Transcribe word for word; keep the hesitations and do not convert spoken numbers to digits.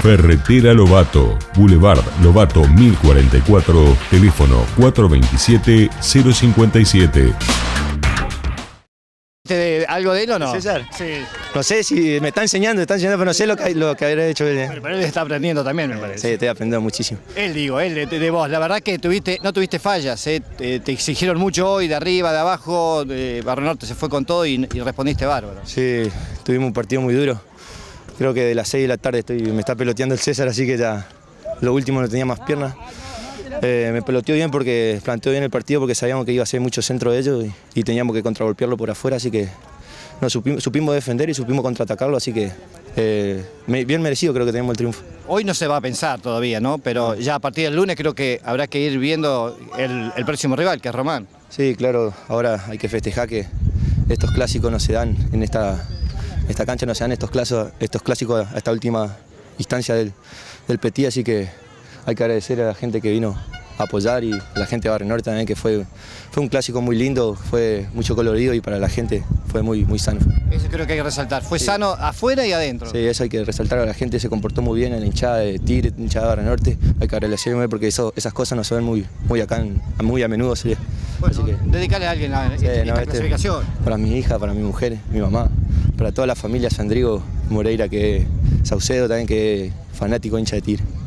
Ferretera Lobato, Boulevard Lobato mil cuarenta y cuatro, teléfono cuatro veintisiete, cero cincuenta y siete. ¿Algo de él o no? César. Sí. No sé si me está enseñando, me está enseñando, pero no sé lo que, lo que habrá hecho él. Bueno, pero él está aprendiendo también, me parece. Sí, estoy aprendiendo muchísimo. Él, digo, él de, de vos. La verdad que tuviste, no tuviste fallas, ¿eh? te, te exigieron mucho hoy, de arriba, de abajo. De Barrio Norte se fue con todo y, y respondiste bárbaro. Sí, tuvimos un partido muy duro. Creo que de las seis de la tarde estoy, me está peloteando el César, así que ya lo último no tenía más piernas. Eh, me peloteó bien porque planteó bien el partido porque sabíamos que iba a ser mucho centro de ellos y, y teníamos que contragolpearlo por afuera, así que nos supimos, supimos defender y supimos contraatacarlo, así que eh, me, bien merecido creo que tenemos el triunfo. Hoy no se va a pensar todavía, ¿no? Pero ya a partir del lunes creo que habrá que ir viendo el, el próximo rival, que es Román. Sí, claro, ahora hay que festejar que estos clásicos no se dan en esta, esta cancha, no se dan estos clásicos, estos clásicos a esta última instancia del, del Petit, así que hay que agradecer a la gente que vino a apoyar y a la gente de Barrio Norte también, que fue, fue un clásico muy lindo, fue mucho colorido y para la gente fue muy, muy sano. Eso creo que hay que resaltar, fue sí. sano afuera y adentro. Sí, eso hay que resaltar, a la gente se comportó muy bien en la hinchada de Tigre, hinchada de Barrio Norte, hay que agradecerme porque eso, esas cosas no se ven muy, muy acá, en, muy a menudo. Sí. Bueno, así que, dedicarle a alguien a sí, esta, no, esta este, clasificación. Para mi hija, para mi mujer, mi mamá, para toda la familia Sandrigo Moreira, que es Saucedo también, que es fanático hincha de Tigre.